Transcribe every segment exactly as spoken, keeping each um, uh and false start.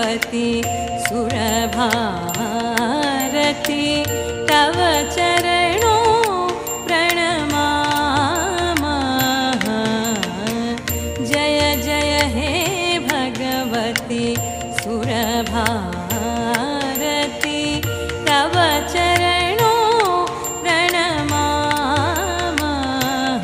भगवति सुरभारती तव चरणों प्रणमामः। जय जय हे भगवति सुरभारती तव चरणों प्रणमामः।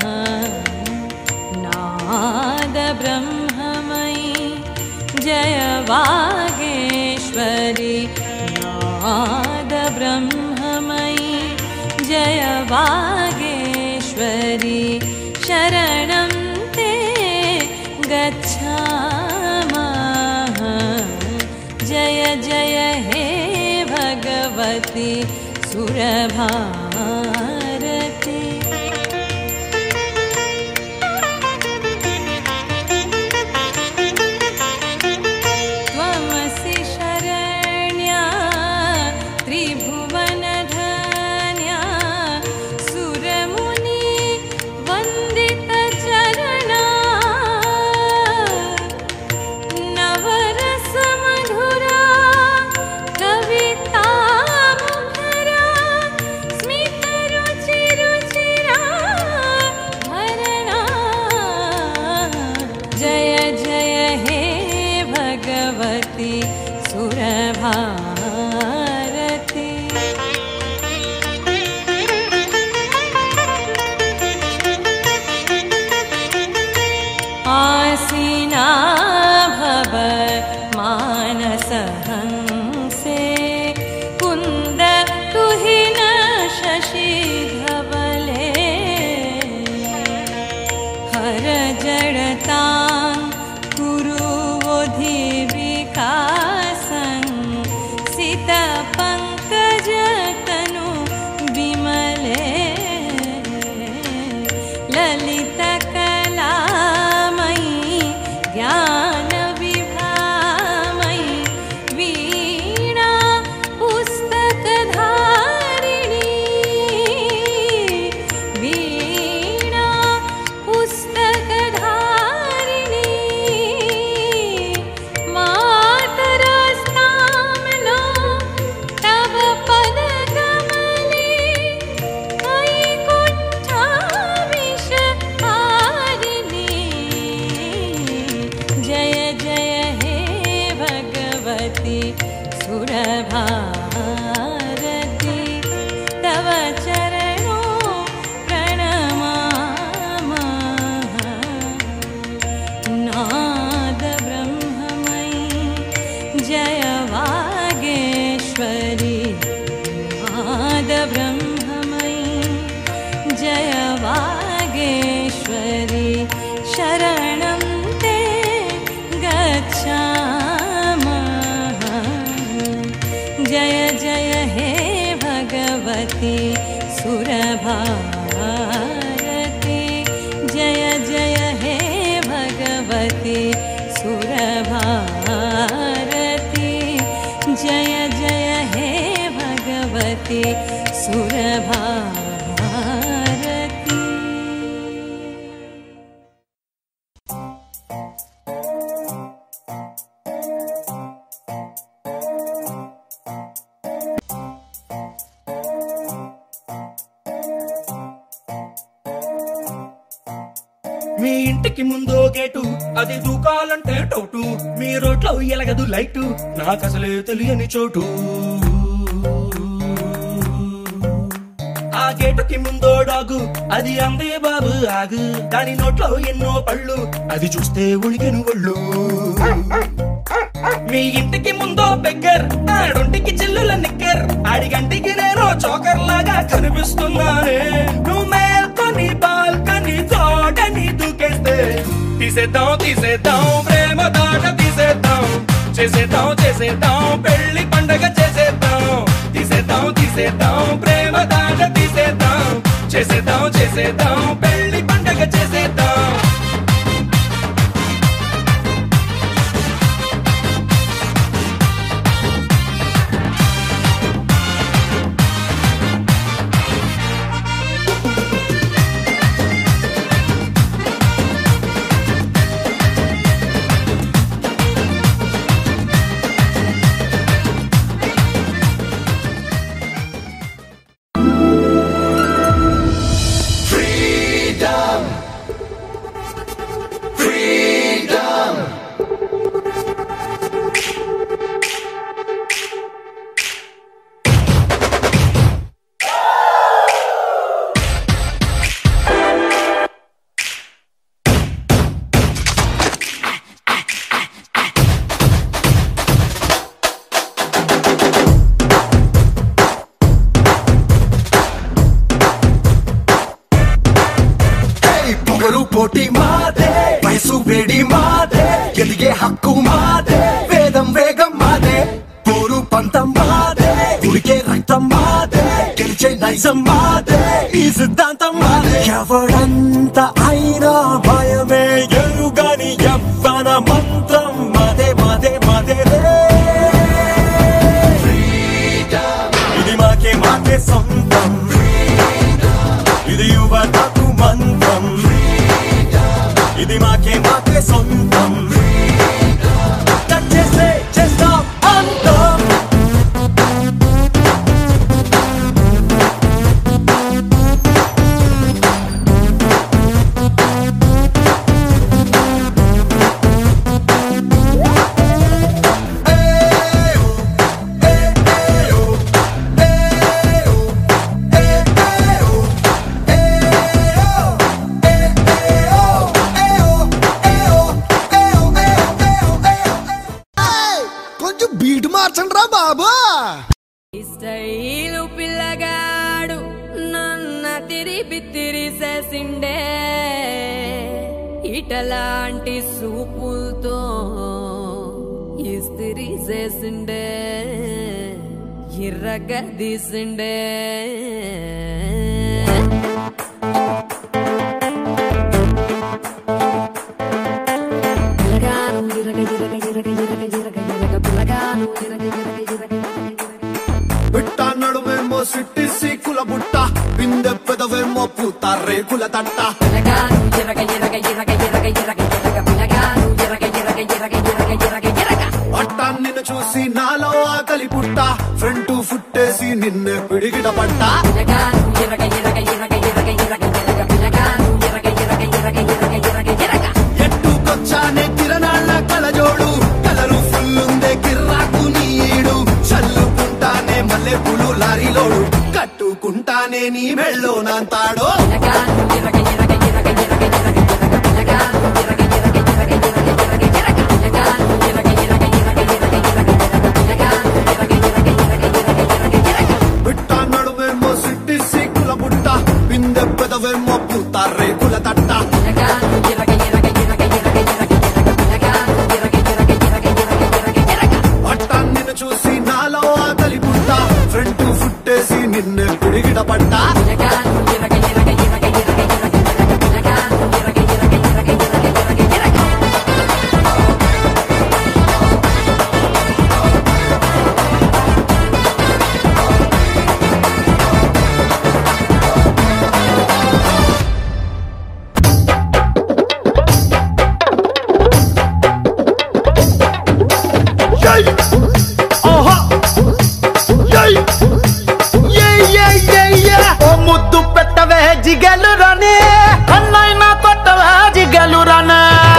नाद ब्रह्ममयी जय वागेश्वरी नाद ब्रह्ममयी जय वागेश्वरी शरणं ते गच्छामः। जय जय हे भगवति सुरभारती। त्वमसि शरण्या त्रिभुवनधन्या सुरमुनि वन्दितचरणा नवरसमधुरा कवितामुखरा स्मितरुचिरुचिरा भरणा। जय जय हे भगवति सुरभारती। आसीना भव मानसहंसे कुन्द तुहिन शशि धवले हर जड़तां कुरु वोधि विकासं सित पंकज तनु विमले ललित कलामयी ज्ञान विभामयी वीणा पुस्तकधारिणी वीणा पुस्तकधारिणी मातरस्ताम्नो तव पदकमले वैकुण्ठाविषहारिणी। जय जय हे भगवति सुरभारती तव चरणों प्रणमामः। नाद ब्रह्ममयी जय वागेश्वरी नाद ब्रह्ममयी जय वागेश्वरी शरणं ते गच्छामः। जय जय हे भगवति सुरभारती जय जय हे भगवति सुरभारती जय जय हे भगवति सुरभारती। మీ ఇంటికి ముందో గేటు అది దూకాలంటే టోటు మీ రోడ్లో ఎలగదు లైటు నాకసలే తెలియని చోటు ఆ గేటుకి ముందో డాగు అది అందే బాబు ఆగు దాని నోట్లో ఎన్నో పళ్ళు అది చూస్తే ఉలికెను ఒళ్ళు మీ ఇంటికి ముందో బెగ్గర్ ఆడొంటికి చిల్లుల నిక్కర్ ఆడిగంటికి నేను చోకర్ లాగా కనిపిస్తున్నానే నువ్వు మేల్కొని బాల్కని తోటని దూకేస్తే తీసేద్దాం తీసేద్దాం ప్రేమ దాట తీసేద్దాం చేసేద్దాం చేసేద్దాం పెళ్లి పండగ చేసేద్దాం తీసేద్దాం తీసేద్దాం ప్రేమ దాట తీసేద్దాం చేసేద్దాం చేసేద్దాం పెళ్లి పండగ చేసేద్దాం పోటీ మాదే వయసు వేడి మాదే ఎదిగే హక్కు మాదే వేదం వేగం మాదే పోరు పంతం మాదే ఉడికే రక్తం మాదే గెలిచే నైజం మాదే ఈ సిద్ధాంతం మాదే ఎవడంత అయినా భయమే ఎరుగని యవ్వన మంత్రం మాదే మాదే మాదే ఇది మాకే మాకే సొంతం ఇది యువతకు మంత్రం ఇది మాకే మాకే సొంతం చేస్తే చేస్తాం అంతం స్టైలు పిల్లగాడు నన్న తిరిపి తిరిసేసిండే ఇటలాంటి సూపులతో ఇస్తిరి చేసిండే ఇర్రగ తీసిండే బిట్టా నడుమేమో సిట్టి సీకుల బుట్ట బిందె పెదవేమో పూత రేకుల తట్ట పట్టా నిన్ను చూసి నాలో ఆకలి పుట్ట ఫ్రంట్ ఫుట్టేసి నిన్నే పిడిగిట పట్ట ఎట్టుకొచ్చానే కిరణాళ్ళ కలజోడు కలరు ఫుల్లుందే కిర్రాకు నీడు చల్లుకుంటానే మల్లె పులు లారీలోడు కట్టుకుంటానే నీ మెళ్ళో నాంతాడో బిట్టా నడుమేమో సిట్టి సీకుల బుట్ట బిందె పెదవేమో పూత రేకుల తట్ట పట్టా నిన్ను చూసి నాలో ఆకలి పుట్ట ఫ్రంట్ ఫుట్టేసి నిన్నే పిడిగిట పట్ట ముద్దు పెట్టవే జిగలు రానే అన్నైనా కొట్టవే జిగలు రానే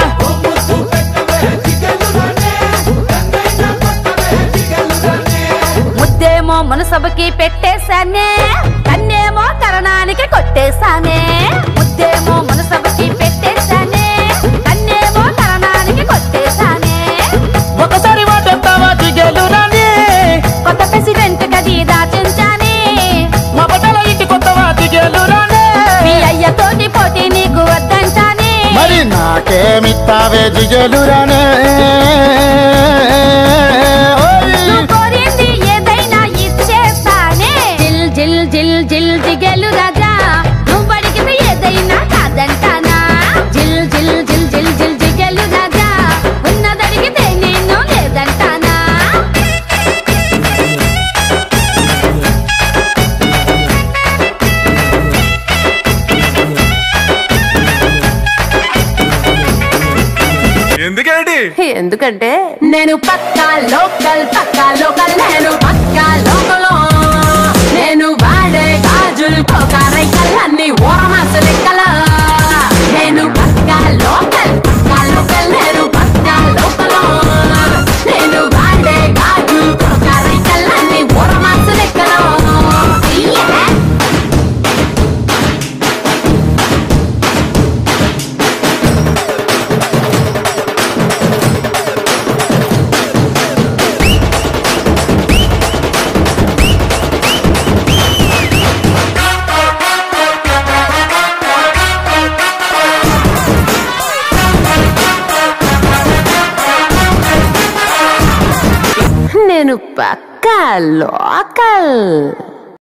ముద్దేమో మనసభకి పెట్టేశానే కన్నేమో కరణానికి కొట్టేశానే ముద్దేమో మనసభకి పెట్టేశానే కన్నేమో కరణానికి కొట్టేశానే ఒకసారి వాటెత్తావా జిగలు రానే కొత్త ప్రెసిడెంట్ గది దాచించానే మా బట్టల ఇంటి కొత్తవా జిగలు రానే మీ అయ్యతోటి పోటీ నీకు వద్దంటానే మరి నాకేమిత్తావే జిగలు రానే నువ్వు కోరింది ఏదైనా ఇచ్చేస్తానే జిల్ జిల్ జిల్ జిల్ జిగేలు రాజా నువ్వు అడిగింది ఏదైనా కాదంటానా జిల్ జిల్ జిల్ జిల్ జిల్ జిగేలు రాజా ఉన్నదడిగితే నేను లేదంటానా ఎందుకేంటి ఎందుకంటే నేను పక్కా లోకల్ పక్కా లోకల్ నేను పక్కా లోకల్ నేను వాడే గాజులు కోకారై కళ్ళన్ని ఓరమాస లెక్కల నేను పక్కా లోకల్ పక్కా లోకల్ నేను పక్కా లోకల్ నేను వాడే గాజులు కోకారై కళ్ళన్ని ఓరమాస లెక్కల నేను పక్కా లోకల్.